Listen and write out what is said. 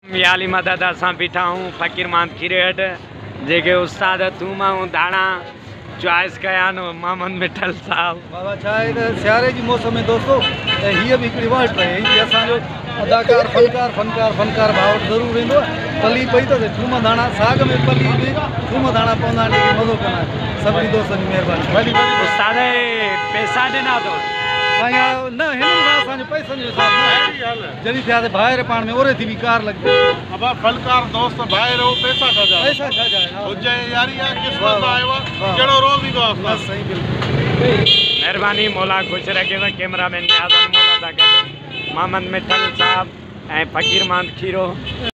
याली मदद असां बीठा हूँ फ़कीर मान खीरेट जेके उस्ताद थूम ऐं धाणा चॉइस कया मोहम्मद मिठल साहब। बाबा छा आहे त सियारे जी मौसम में दोस्तों हीअ बि हिकिड़ी वाट रहे ही असांजो अदाकार फनकार भाउ ज़रूरु वेंदो आहे। पली पई त थूम धाणा साग में पली बि थूम धाणा पवंदा आहिनि जेके मज़ो कंदा आहिनि। सभिनी दोस्तनि जी महिरबानी। उस्ताद पैसा ॾिना अथव साईं न हिननि सां असांजो पैसनि जो हिसाब न जॾहिं थियासीं ॿाहिरि पाण में ओरे थी बि कार लॻी अब फनकार दोस्त ॿाहिरि हो पैसा छा जाए हुजे यारी आहे क़िस्मत आयो आहे कहिड़ो रोज़ ईंदो आहे। बस सही बिल्कुलु महिरबानी मौला ख़ुशि रखेव। कैमरामैन नियाज़ अनमोल सां गॾु मोहम्मद मिठल साहब ऐं फ़कीर मान खीरो।